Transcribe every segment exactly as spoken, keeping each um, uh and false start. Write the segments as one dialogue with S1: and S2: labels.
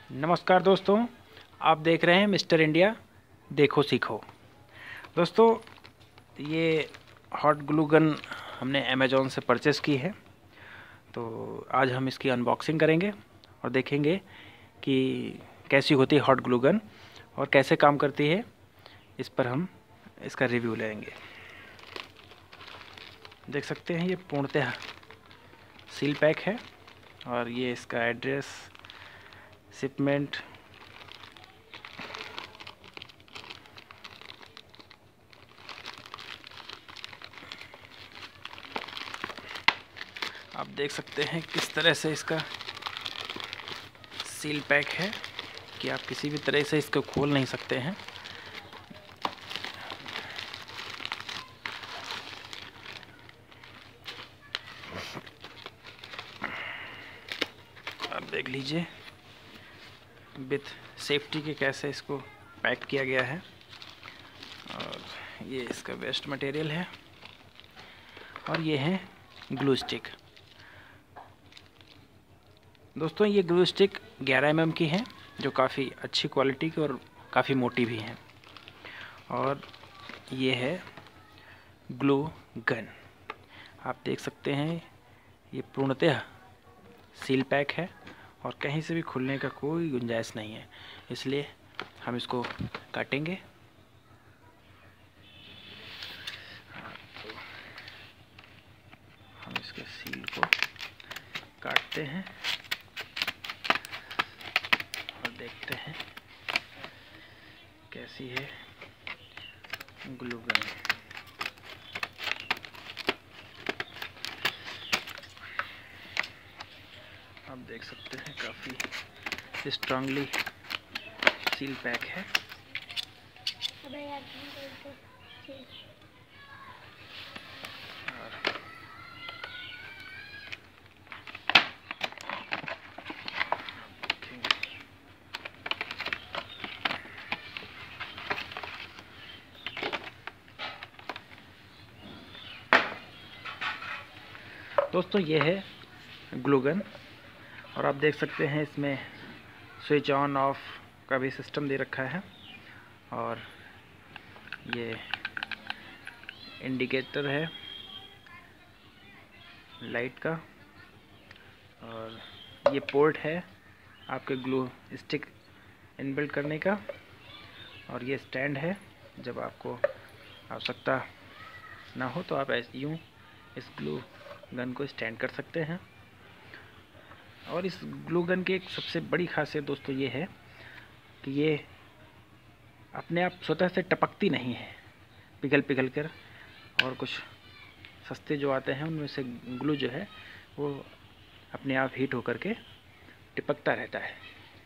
S1: नमस्कार दोस्तों, आप देख रहे हैं मिस्टर इंडिया देखो सीखो। दोस्तों, ये हॉट ग्लू गन हमने अमेज़ॉन से परचेज़ की है। तो आज हम इसकी अनबॉक्सिंग करेंगे और देखेंगे कि कैसी होती है हॉट ग्लू गन और कैसे काम करती है। इस पर हम इसका रिव्यू लेंगे। देख सकते हैं ये पूर्णतः सील पैक है और ये इसका एड्रेस, शिपमेंट, आप देख सकते हैं किस तरह से इसका सील पैक है कि आप किसी भी तरह से इसको खोल नहीं सकते हैं। आप देख लीजिए विथ सेफ्टी के कैसे इसको पैक किया गया है। और ये इसका वेस्ट मटेरियल है और ये है ग्लू स्टिक। दोस्तों, ये ग्लू स्टिक ग्यारह एम एम की है जो काफ़ी अच्छी क्वालिटी की और काफ़ी मोटी भी है। और ये है ग्लू गन। आप देख सकते हैं ये पूर्णतः सील पैक है और कहीं से भी खुलने का कोई गुंजाइश नहीं है, इसलिए हम इसको काटेंगे। तो हम इसके सील को काटते हैं और देखते हैं कैसी है ग्लू गन। आप देख सकते हैं काफ़ी स्ट्रांगली सील पैक है। दोस्तों, ये है ग्लू गन और आप देख सकते हैं इसमें स्विच ऑन ऑफ का भी सिस्टम दे रखा है और ये इंडिकेटर है लाइट का और ये पोर्ट है आपके ग्लू स्टिक इनबिल्ट करने का और ये स्टैंड है। जब आपको आवश्यकता ना हो तो आप ऐसे यूँ इस ग्लू गन को स्टैंड कर सकते हैं। और इस ग्लू गन की एक सबसे बड़ी खासियत दोस्तों ये है कि ये अपने आप स्वतः से टपकती नहीं है पिघल पिघल कर। और कुछ सस्ते जो आते हैं उनमें से ग्लू जो है वो अपने आप हीट होकर के टिपकता रहता है।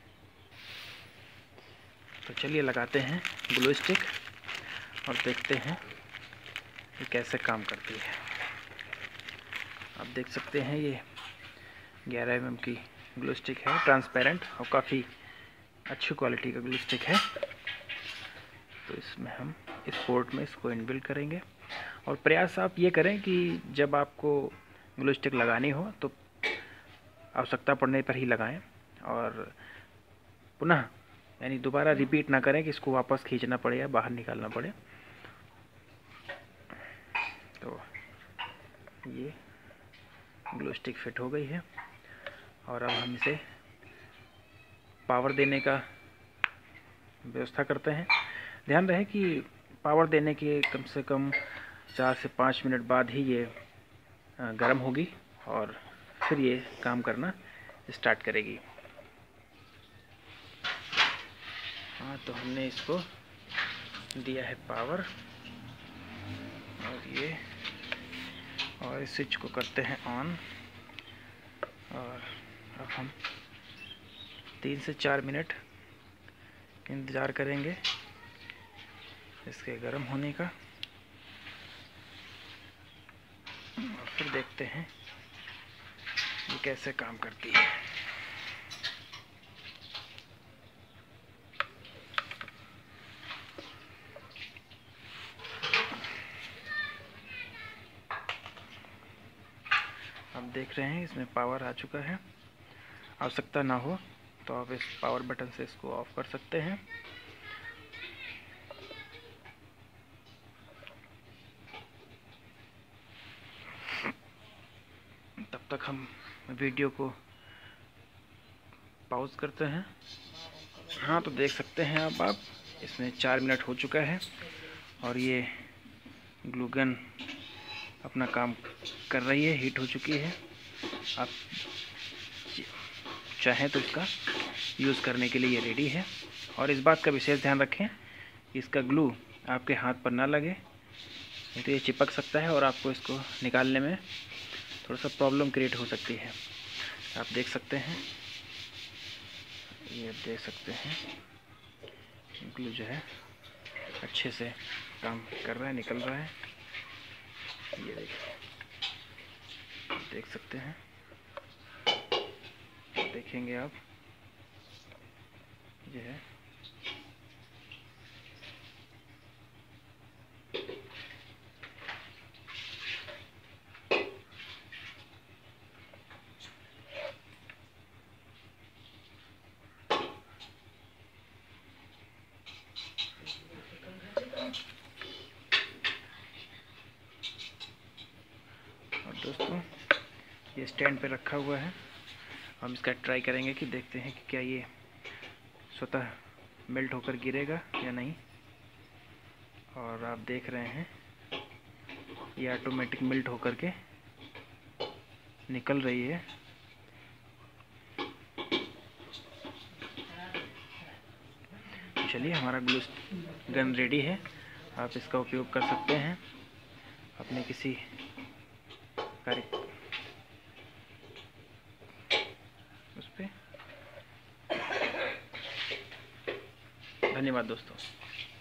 S1: तो चलिए लगाते हैं ग्लू स्टिक और देखते हैं ये कैसे काम करती है। आप देख सकते हैं ये ग्यारह एम एम की ग्लू स्टिक है, ट्रांसपेरेंट और काफ़ी अच्छी क्वालिटी का ग्लू स्टिक है। तो इसमें हम इस पोर्ट में इसको इनबिल्ट करेंगे और प्रयास आप ये करें कि जब आपको ग्लू स्टिक लगानी हो तो आवश्यकता पड़ने पर ही लगाएं और पुनः यानी दोबारा रिपीट ना करें कि इसको वापस खींचना पड़े या बाहर निकालना पड़े। तो ये ग्लू स्टिक फिट हो गई है और अब हम इसे पावर देने का व्यवस्था करते हैं। ध्यान रहे कि पावर देने के कम से कम चार से पाँच मिनट बाद ही ये गर्म होगी और फिर ये काम करना स्टार्ट करेगी। हाँ, तो हमने इसको दिया है पावर और ये और इस स्विच को करते हैं ऑन। और अब हम तीन से चार मिनट इंतज़ार करेंगे इसके गर्म होने का और फिर देखते हैं ये कैसे काम करती है। आप देख रहे हैं इसमें पावर आ चुका है। आवश्यकता ना हो तो आप इस पावर बटन से इसको ऑफ कर सकते हैं। तब तक हम वीडियो को पॉज करते हैं। हाँ, तो देख सकते हैं अब आप इसमें चार मिनट हो चुका है और ये ग्लू गन अपना काम कर रही है, हीट हो चुकी है। आप चाहें तो इसका यूज़ करने के लिए ये रेडी है। और इस बात का विशेष ध्यान रखें कि इसका ग्लू आपके हाथ पर ना लगे, नहीं तो ये चिपक सकता है और आपको इसको निकालने में थोड़ा सा प्रॉब्लम क्रिएट हो सकती है। आप देख सकते हैं, ये देख सकते हैं ग्लू जो है अच्छे से काम कर रहा है, निकल रहा है। ये देखिए, देख सकते हैं, देखेंगे आप, ये है और दोस्तों ये स्टैंड पे रखा हुआ है। हम इसका ट्राई करेंगे कि देखते हैं कि क्या ये स्वतः मेल्ट होकर गिरेगा या नहीं। और आप देख रहे हैं ये ऑटोमेटिक मेल्ट होकर के निकल रही है। चलिए, हमारा ग्लू गन रेडी है। आप इसका उपयोग कर सकते हैं अपने किसी कार्य उस पे। धन्यवाद दोस्तों।